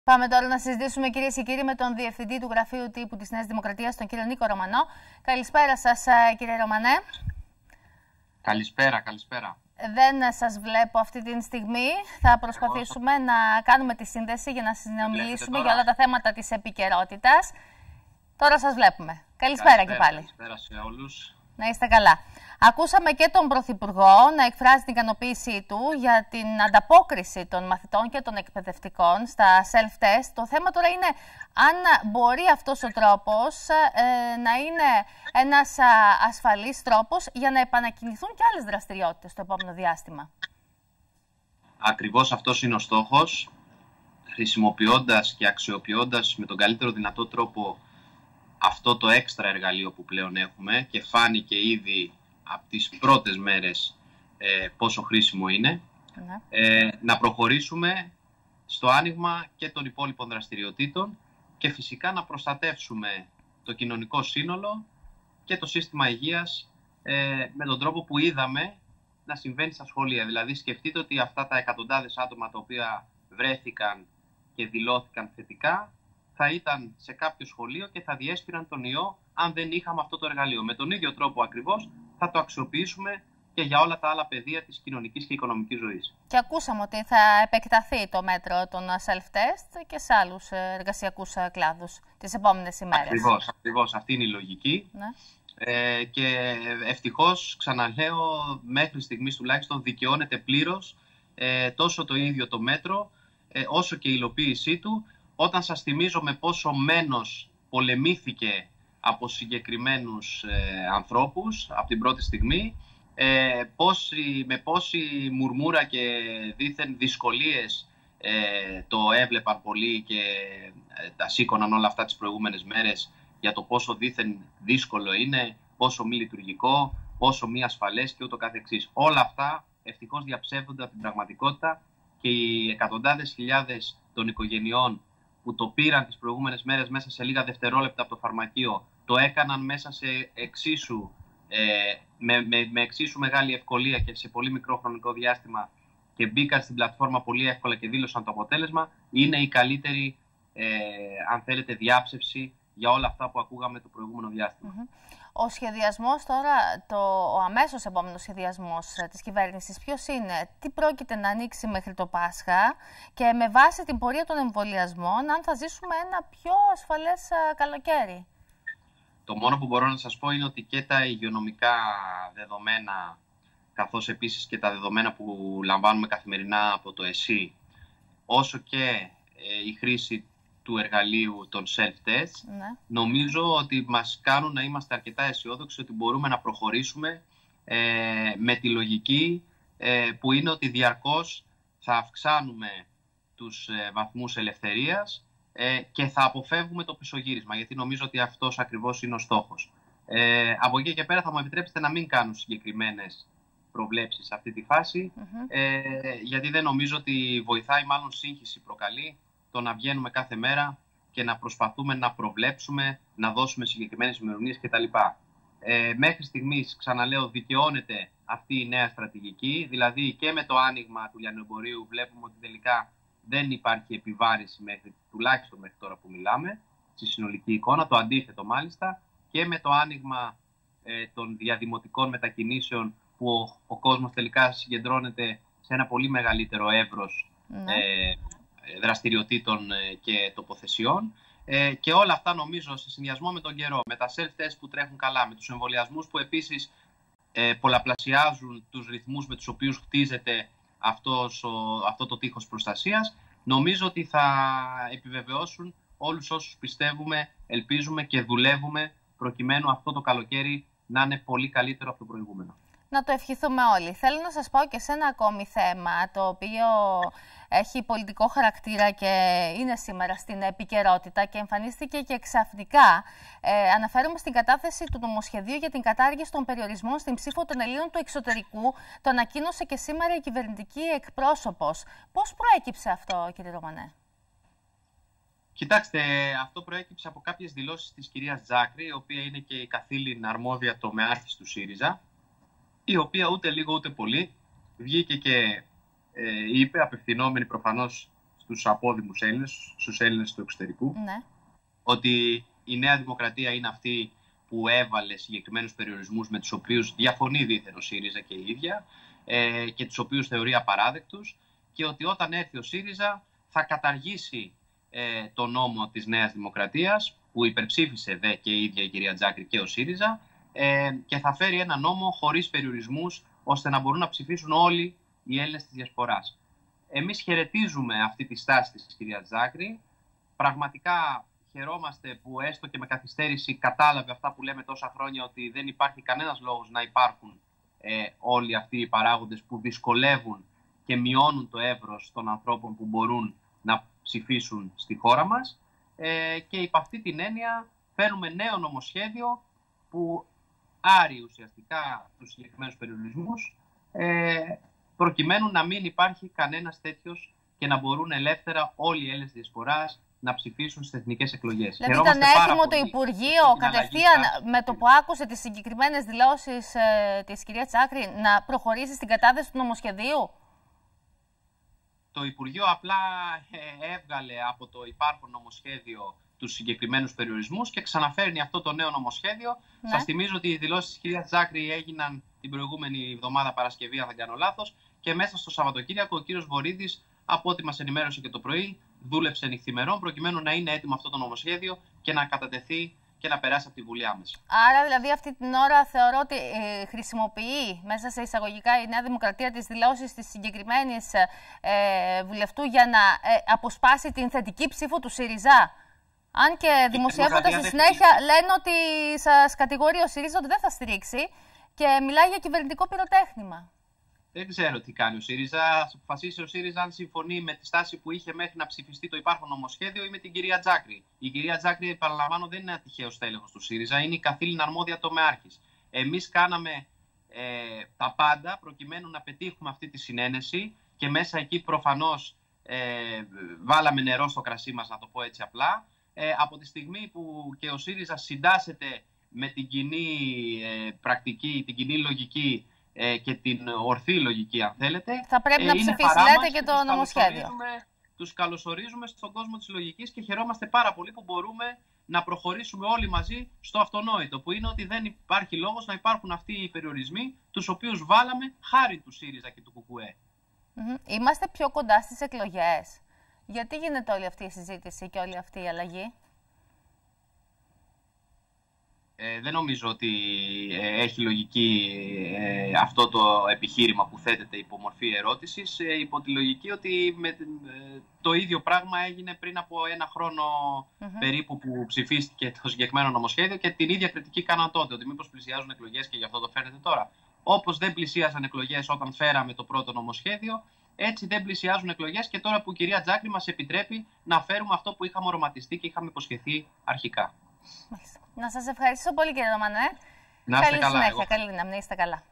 Πάμε τώρα να συζητήσουμε, κυρίες και κύριοι, με τον Διευθυντή του Γραφείου Τύπου της Νέας Δημοκρατίας, τον κύριο Νίκο Ρωμανό. Καλησπέρα σας, κύριε Ρωμανέ. Καλησπέρα. Δεν σας βλέπω αυτή τη στιγμή. Θα προσπαθήσουμε να κάνουμε τη σύνδεση για να συνομιλήσουμε για όλα τα θέματα της επικαιρότητας. Τώρα σας βλέπουμε. Καλησπέρα και πάλι. Καλησπέρα σε όλους. Να είστε καλά. Ακούσαμε και τον Πρωθυπουργό να εκφράζει την ικανοποίησή του για την ανταπόκριση των μαθητών και των εκπαιδευτικών στα self-test. Το θέμα τώρα είναι αν μπορεί αυτός ο τρόπος να είναι ένας ασφαλής τρόπος για να επανακινηθούν και άλλες δραστηριότητες στο επόμενο διάστημα. Ακριβώς αυτός είναι ο στόχος, χρησιμοποιώντας και αξιοποιώντας με τον καλύτερο δυνατό τρόπο αυτό το έξτρα εργαλείο που πλέον έχουμε και φάνηκε ήδη από τις πρώτες μέρες πόσο χρήσιμο είναι, να προχωρήσουμε στο άνοιγμα και των υπόλοιπων δραστηριοτήτων και φυσικά να προστατεύσουμε το κοινωνικό σύνολο και το σύστημα υγείας με τον τρόπο που είδαμε να συμβαίνει στα σχολεία. Δηλαδή σκεφτείτε ότι αυτά τα εκατοντάδες άτομα τα οποία βρέθηκαν και δηλώθηκαν θετικά θα ήταν σε κάποιο σχολείο και θα διέσπηραν τον ιό αν δεν είχαμε αυτό το εργαλείο. Με τον ίδιο τρόπο ακριβώς θα το αξιοποιήσουμε και για όλα τα άλλα πεδία της κοινωνικής και οικονομικής ζωής. Και ακούσαμε ότι θα επεκταθεί το μέτρο των self-test και σε άλλους εργασιακούς κλάδους τις επόμενες ημέρες. Ακριβώς. Αυτή είναι η λογική. Ναι. Και ευτυχώς, ξαναλέω, μέχρι στιγμής τουλάχιστον δικαιώνεται πλήρως τόσο το ίδιο το μέτρο όσο και η υλοποίησή του. Όταν σας θυμίζω με πόσο μένος πολεμήθηκε από συγκεκριμένους ανθρώπους από την πρώτη στιγμή, με πόση μουρμούρα και δήθεν δυσκολίες το έβλεπαν πολλοί και τα σήκωναν όλα αυτά τις προηγούμενες μέρες για το πόσο δήθεν δύσκολο είναι, πόσο μη λειτουργικό, πόσο μη ασφαλές και ούτω καθεξής. Όλα αυτά ευτυχώς διαψεύδονται από την πραγματικότητα και οι εκατοντάδες χιλιάδες των οικογενειών που το πήραν τις προηγούμενες μέρες μέσα σε λίγα δευτερόλεπτα από το φαρμακείο, το έκαναν μέσα σε με εξίσου μεγάλη ευκολία και σε πολύ μικρό χρονικό διάστημα και μπήκαν στην πλατφόρμα πολύ εύκολα και δήλωσαν το αποτέλεσμα, είναι η καλύτερη, αν θέλετε, διάψευση για όλα αυτά που ακούγαμε το προηγούμενο διάστημα. Ο σχεδιασμός τώρα, ο αμέσως επόμενος σχεδιασμός της κυβέρνησης, ποιος είναι, τι πρόκειται να ανοίξει μέχρι το Πάσχα και με βάση την πορεία των εμβολιασμών, αν θα ζήσουμε ένα πιο ασφαλές καλοκαίρι? Το μόνο που μπορώ να σας πω είναι ότι και τα υγειονομικά δεδομένα, καθώς επίσης και τα δεδομένα που λαμβάνουμε καθημερινά από το ΕΣΥ, όσο και η χρήση του εργαλείου των self-test, νομίζω ότι μας κάνουν να είμαστε αρκετά αισιόδοξοι ότι μπορούμε να προχωρήσουμε με τη λογική που είναι ότι διαρκώς θα αυξάνουμε τους βαθμούς ελευθερίας και θα αποφεύγουμε το πισωγύρισμα, γιατί νομίζω ότι αυτός ακριβώς είναι ο στόχος. Από εκεί και πέρα θα μου επιτρέψετε να μην κάνω συγκεκριμένες προβλέψεις σε αυτή τη φάση, γιατί δεν νομίζω ότι βοηθάει, μάλλον σύγχυση προκαλεί το να βγαίνουμε κάθε μέρα και να προσπαθούμε να προβλέψουμε, να δώσουμε συγκεκριμένες ημερομηνίες κτλ. Μέχρι στιγμής, ξαναλέω, δικαιώνεται αυτή η νέα στρατηγική, δηλαδή και με το άνοιγμα του λιανεμπορίου βλέπουμε ότι τελικά δεν υπάρχει επιβάρηση τουλάχιστον μέχρι τώρα που μιλάμε, στη συνολική εικόνα, το αντίθετο μάλιστα, και με το άνοιγμα των διαδημοτικών μετακινήσεων που ο κόσμος τελικά συγκεντρώνεται σε ένα πολύ μεγαλύτερο εύρος δραστηριοτήτων και τοποθεσιών, και όλα αυτά νομίζω σε συνδυασμό με τον καιρό, με τα self-test που τρέχουν καλά, με τους εμβολιασμούς που επίσης πολλαπλασιάζουν τους ρυθμούς με τους οποίους χτίζεται αυτό το τείχος προστασίας, νομίζω ότι θα επιβεβαιώσουν όλους όσους πιστεύουμε, ελπίζουμε και δουλεύουμε προκειμένου αυτό το καλοκαίρι να είναι πολύ καλύτερο από το προηγούμενο. Να το ευχηθούμε όλοι. Θέλω να σας πάω και σε ένα ακόμη θέμα, το οποίο έχει πολιτικό χαρακτήρα και είναι σήμερα στην επικαιρότητα και εμφανίστηκε και ξαφνικά. Αναφέρομαι στην κατάθεση του νομοσχεδίου για την κατάργηση των περιορισμών στην ψήφο των Ελλήνων του εξωτερικού. Το ανακοίνωσε και σήμερα η κυβερνητική εκπρόσωπος. Πώς προέκυψε αυτό, κύριε Ρωμανέ? Κοιτάξτε, αυτό προέκυψε από κάποιες δηλώσεις της κυρίας Τζάκρη, η οποία είναι και η καθήλυν αρμόδια τομεάρχης του ΣΥΡΙΖΑ, η οποία ούτε λίγο ούτε πολύ βγήκε και είπε, απευθυνόμενη προφανώς στους απόδημους Έλληνες, στους Έλληνες του εξωτερικού, Ναι. ότι η Νέα Δημοκρατία είναι αυτή που έβαλε συγκεκριμένους περιορισμούς με τους οποίους διαφωνεί δίθεν ο ΣΥΡΙΖΑ και η ίδια και τους οποίους θεωρεί απαράδεκτους, και ότι όταν έρθει ο ΣΥΡΙΖΑ θα καταργήσει το νόμο της Νέας Δημοκρατίας που υπερψήφισε δε και η ίδια η κυρία Τζάκρη και ο ΣΥΡΙΖΑ και θα φέρει ένα νόμο χωρίς περιορισμούς ώστε να μπορούν να ψηφίσουν όλοι οι Έλληνες της Διασποράς. Εμείς χαιρετίζουμε αυτή τη στάση της κυρίας Τζάκρη. Πραγματικά χαιρόμαστε που έστω και με καθυστέρηση κατάλαβε αυτά που λέμε τόσα χρόνια, ότι δεν υπάρχει κανένας λόγος να υπάρχουν όλοι αυτοί οι παράγοντες που δυσκολεύουν και μειώνουν το εύρος των ανθρώπων που μπορούν να ψηφίσουν στη χώρα μας. Και υπ' αυτή την έννοια φέρνουμε νέο νομοσχέδιο που άρει ουσιαστικά τους συγκεκριμένους περιορισμούς, προκειμένου να μην υπάρχει κανένας τέτοιος και να μπορούν ελεύθερα όλοι οι Έλληνες της Διασποράς να ψηφίσουν στις εθνικές εκλογές. Δηλαδή ήταν έτοιμο το Υπουργείο κατευθείαν με το που άκουσε τις συγκεκριμένες δηλώσεις της κυρίας Τζάκρη να προχωρήσει στην κατάθεση του νομοσχεδίου? Το Υπουργείο απλά έβγαλε από το υπάρχον νομοσχέδιο τους συγκεκριμένους περιορισμούς και ξαναφέρνει αυτό το νέο νομοσχέδιο. Ναι. Σας θυμίζω ότι οι δηλώσεις της κυρίας Τζάκρη έγιναν την προηγούμενη εβδομάδα Παρασκευή, αν δεν κάνω λάθος, και μέσα στο Σαββατοκύριακο ο κύριος Βορίδης, από ό,τι μας ενημέρωσε και το πρωί, δούλεψε νυχθημερών προκειμένου να είναι έτοιμο αυτό το νομοσχέδιο και να κατατεθεί και να περάσει από τη Βουλή άμεσα. Άρα, δηλαδή, αυτή την ώρα θεωρώ ότι χρησιμοποιεί μέσα σε εισαγωγικά η Νέα Δημοκρατία τις δηλώσεις της συγκεκριμένης βουλευτού για να αποσπάσει την θετική ψήφο του ΣΥΡΙΖΑ. Αν και δημοσιεύοντας στη συνέχεια λένε ότι σας κατηγορεί ο ΣΥΡΙΖΑ ότι δεν θα στηρίξει και μιλάει για κυβερνητικό πυροτέχνημα. Δεν ξέρω τι κάνει ο ΣΥΡΙΖΑ. Ας αποφασίσει ο ΣΥΡΙΖΑ αν συμφωνεί με τη στάση που είχε μέχρι να ψηφιστεί το υπάρχον νομοσχέδιο ή με την κυρία Τζάκρη. Η κυρία Τζάκρη, επαναλαμβάνω, δεν είναι ένα τυχαίο στέλεχος του ΣΥΡΙΖΑ, είναι η καθήλυνα αρμόδια τομεάρχης. Εμείς κάναμε τα πάντα προκειμένου να πετύχουμε αυτή τη συνένεση και μέσα εκεί προφανώς βάλαμε νερό στο κρασί μας, να το πω έτσι απλά. Από τη στιγμή που και ο ΣΥΡΙΖΑ συντάσσεται με την κοινή πρακτική, την κοινή λογική και την ορθή λογική, αν θέλετε, θα πρέπει να ψηφίσει, λέτε, και το νομοσχέδιο. Τους καλωσορίζουμε στον κόσμο της λογικής και χαιρόμαστε πάρα πολύ που μπορούμε να προχωρήσουμε όλοι μαζί στο αυτονόητο, που είναι ότι δεν υπάρχει λόγος να υπάρχουν αυτοί οι περιορισμοί, τους οποίους βάλαμε χάρη του ΣΥΡΙΖΑ και του ΚΚΕ. Είμαστε πιο κοντά στις εκλογές. Γιατί γίνεται όλη αυτή η συζήτηση και όλη αυτή η αλλαγή? Δεν νομίζω ότι έχει λογική αυτό το επιχείρημα που θέτεται υπό μορφή ερώτησης, υπό τη λογική ότι το ίδιο πράγμα έγινε πριν από ένα χρόνο περίπου που ψηφίστηκε το συγκεκριμένο νομοσχέδιο και την ίδια κριτική κάναν τότε, ότι μήπως πλησιάζουν εκλογές και γι' αυτό το φέρνετε τώρα. Όπως δεν πλησίαζαν εκλογές όταν φέραμε το πρώτο νομοσχέδιο, έτσι δεν πλησιάζουν εκλογές και τώρα που η κυρία Τζάκρη μας επιτρέπει να φέρουμε αυτό που είχαμε οραματιστεί και είχαμε υποσχεθεί αρχικά. Να σας ευχαριστήσω πολύ, κύριε Ρωμανέ. Να είστε καλά. Καλή συνέχεια, καλή δύναμη, να είστε καλά.